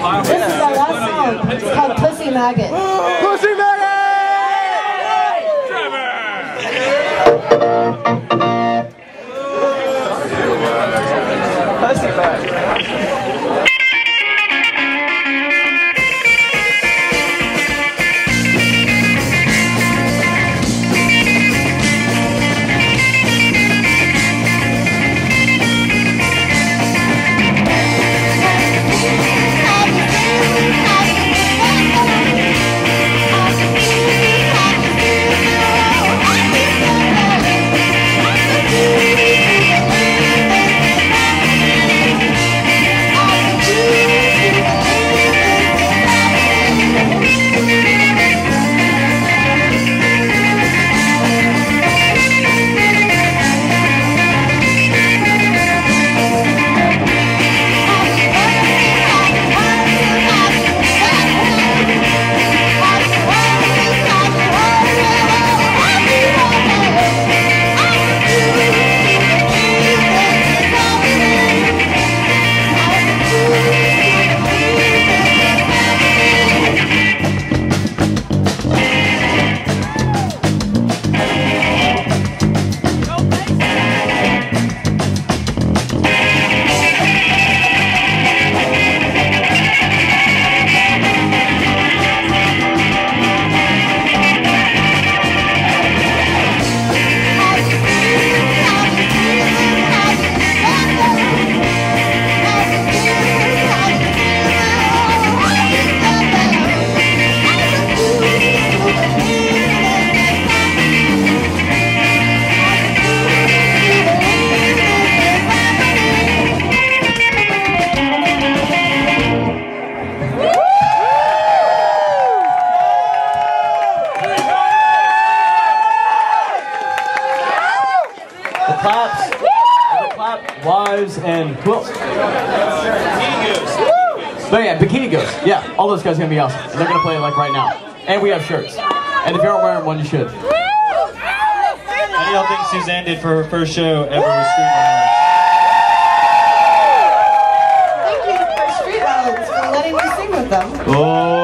This is our last song. It's called Pussy Maggot. Pussy Maggot! Pussy Maggot. Wives and quilts. But yeah, Bikini Ghost. Yeah, all those guys are gonna be awesome. They're gonna play like right now. And we have shirts. And if you aren't wearing one, you should. How do y'all think Suzanne did for her first show ever with Street Violence? Thank you for Street Violence for letting me sing with them. Oh.